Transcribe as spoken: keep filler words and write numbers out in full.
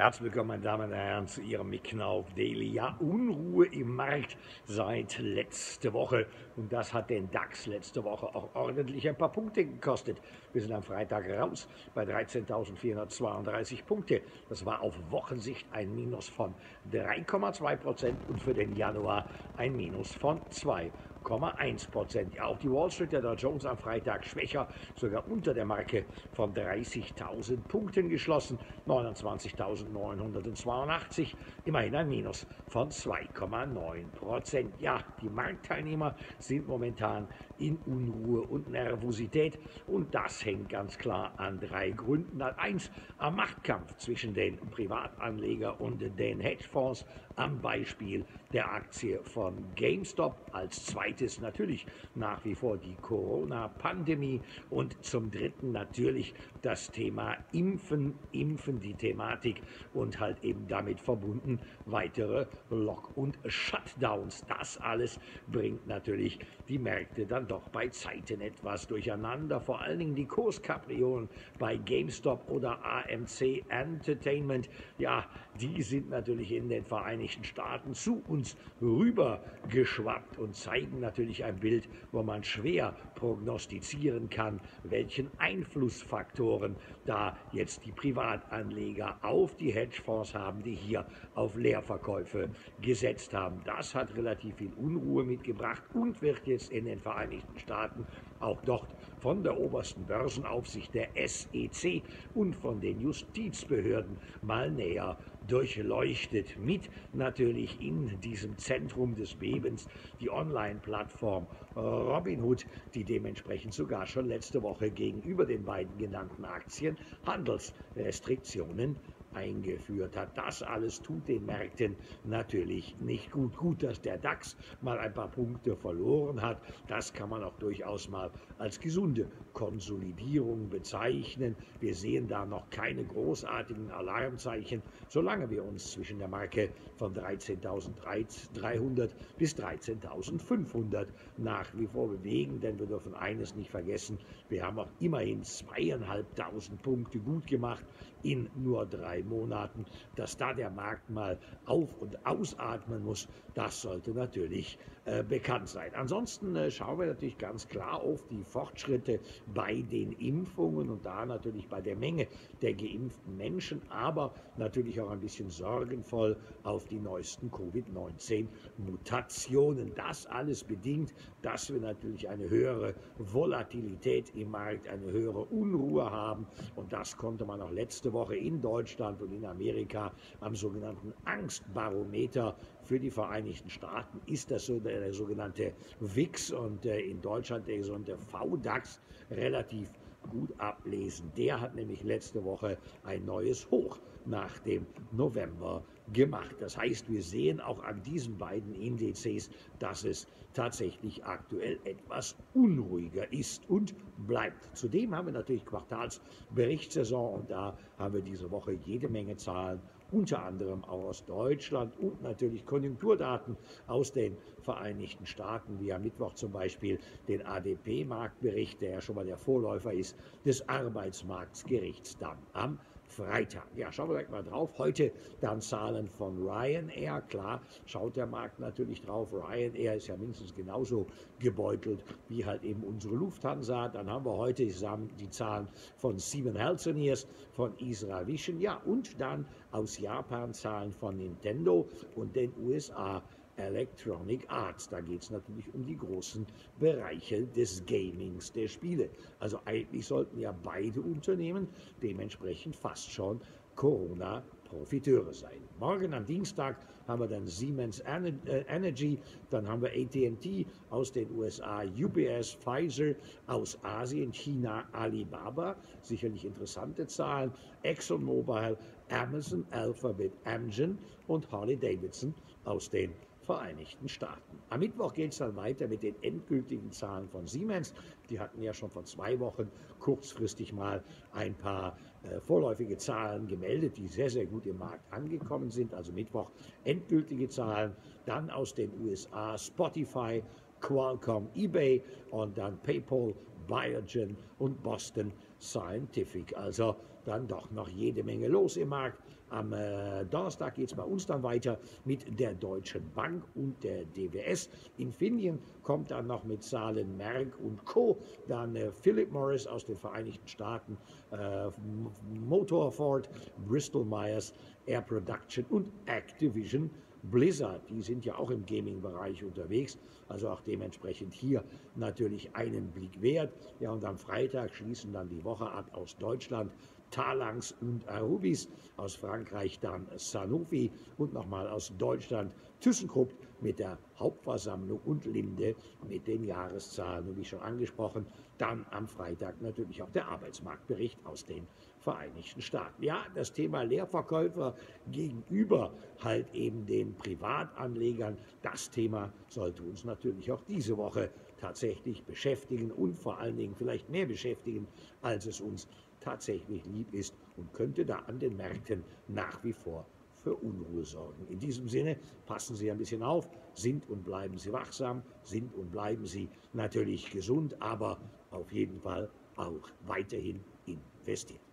Herzlich willkommen, meine Damen und Herren, zu Ihrem Micknauf Daily. Ja, Unruhe im Markt seit letzte Woche. Und das hat den DAX letzte Woche auch ordentlich ein paar Punkte gekostet. Wir sind am Freitag raus bei dreizehntausendvierhundertzweiunddreißig Punkte. Das war auf Wochensicht ein Minus von drei Komma zwei Prozent und für den Januar ein Minus von zwei Komma eins Prozent. Ja, auch die Wall Street, der Dow Jones am Freitag schwächer, sogar unter der Marke von dreißigtausend Punkten geschlossen, neunundzwanzigtausendneunhundertzweiundachtzig, immerhin ein Minus von zwei Komma neun Prozent. Ja, die Marktteilnehmer sind momentan in Unruhe und Nervosität und das hängt ganz klar an drei Gründen. Eins, am Machtkampf zwischen den Privatanlegern und den Hedgefonds am Beispiel der Aktie von GameStop. Als zweites natürlich nach wie vor die Corona-Pandemie und zum dritten natürlich das Thema Impfen, Impfen, die Thematik und halt eben damit verbunden weitere Lock- und Shutdowns. Das alles bringt natürlich die Märkte dann doch bei Zeiten etwas durcheinander. Vor allen Dingen die Kurskapriolen bei GameStop oder A M C Entertainment, ja, die sind natürlich in den Vereinigten Staaten zu uns rüber geschwappt und zeigen natürlich ein Bild, wo man schwer prognostizieren kann, welchen Einflussfaktoren da jetzt die Privatanleger auf die Hedgefonds haben, die hier auf Leerverkäufe gesetzt haben. Das hat relativ viel Unruhe mitgebracht und wird jetzt in den Vereinigten Staaten auch dort von der obersten Börsenaufsicht, der S E C, und von den Justizbehörden mal näher durchleuchtet. Mit natürlich in diesem Zentrum des Bebens die Online-Plattform Robinhood, die dementsprechend sogar schon letzte Woche gegenüber den beiden genannten Aktien Handelsrestriktionen eingeführt hat. Das alles tut den Märkten natürlich nicht gut. Gut, dass der DAX mal ein paar Punkte verloren hat. Das kann man auch durchaus mal als gesunde Konsolidierung bezeichnen. Wir sehen da noch keine großartigen Alarmzeichen, solange wir uns zwischen der Marke von dreizehntausenddreihundert bis dreizehntausendfünfhundert nach wie vor bewegen, denn wir dürfen eines nicht vergessen, wir haben auch immerhin zweieinhalbtausend Punkte gut gemacht in nur drei Monaten. Dass da der Markt mal auf- und ausatmen muss, das sollte natürlich äh, bekannt sein. Ansonsten äh, schauen wir natürlich ganz klar auf die Fortschritte bei den Impfungen und da natürlich bei der Menge der geimpften Menschen, aber natürlich auch ein bisschen sorgenvoll auf die neuesten Covid neunzehn Mutationen. Das alles bedingt, dass wir natürlich eine höhere Volatilität im Markt, eine höhere Unruhe haben und das konnte man auch letzte Woche in Deutschland und in Amerika am sogenannten Angstbarometer für die Vereinigten Staaten ist das so der, der sogenannte V I X und äh, in Deutschland der sogenannte V DAX relativ gut ablesen. Der hat nämlich letzte Woche ein neues Hoch nach dem November gemacht. Das heißt, wir sehen auch an diesen beiden Indizes, dass es tatsächlich aktuell etwas unruhiger ist und bleibt. Zudem haben wir natürlich Quartalsberichtssaison und da haben wir diese Woche jede Menge Zahlen, unter anderem auch aus Deutschland und natürlich Konjunkturdaten aus den Vereinigten Staaten, wie am Mittwoch zum Beispiel den A D P-Marktbericht, der ja schon mal der Vorläufer ist, des Arbeitsmarktgerichts dann am Freitag. Ja, schauen wir direkt mal drauf. Heute dann Zahlen von Ryanair. Klar, schaut der Markt natürlich drauf. Ryanair ist ja mindestens genauso gebeutelt wie halt eben unsere Lufthansa. Dann haben wir heute die Zahlen von Siemens Healthineers, von Israel Vision, ja, und dann aus Japan Zahlen von Nintendo und den U S A Electronic Arts. Da geht es natürlich um die großen Bereiche des Gamings, der Spiele. Also eigentlich sollten ja beide Unternehmen dementsprechend fast schon Corona-Profiteure sein. Morgen am Dienstag haben wir dann Siemens Energy, dann haben wir A T and T aus den U S A, U B S, Pfizer aus Asien, China, Alibaba, sicherlich interessante Zahlen, ExxonMobil, Amazon, Alphabet, Amgen und Harley-Davidson aus den Vereinigten Staaten. Am Mittwoch geht es dann weiter mit den endgültigen Zahlen von Siemens. Die hatten ja schon vor zwei Wochen kurzfristig mal ein paar äh, vorläufige Zahlen gemeldet, die sehr, sehr gut im Markt angekommen sind. Also Mittwoch endgültige Zahlen, dann aus den U S A Spotify, Qualcomm, eBay und dann PayPal, Biogen und Boston Scientific. Also dann doch noch jede Menge los im Markt. Am äh, Donnerstag geht es bei uns dann weiter mit der Deutschen Bank und der D W S. Infineon kommt dann noch mit Zahlen, Merck und Co. Dann äh, Philip Morris aus den Vereinigten Staaten, äh, Motor Ford, Bristol Myers, Air Production und Activision Blizzard. Die sind ja auch im Gaming-Bereich unterwegs, also auch dementsprechend hier natürlich einen Blick wert. Ja, und am Freitag schließen dann die Woche ab aus Deutschland Talanx und Arubis, aus Frankreich dann Sanofi und nochmal aus Deutschland ThyssenKrupp mit der Hauptversammlung und Linde mit den Jahreszahlen. Und wie schon angesprochen, dann am Freitag natürlich auch der Arbeitsmarktbericht aus den Vereinigten Staaten. Ja, das Thema Leerverkäufer gegenüber halt eben den Privatanlegern, das Thema sollte uns natürlich auch diese Woche tatsächlich beschäftigen und vor allen Dingen vielleicht mehr beschäftigen, als es uns tatsächlich lieb ist und könnte da an den Märkten nach wie vor für Unruhe sorgen. In diesem Sinne, passen Sie ein bisschen auf, sind und bleiben Sie wachsam, sind und bleiben Sie natürlich gesund, aber auf jeden Fall auch weiterhin investiert.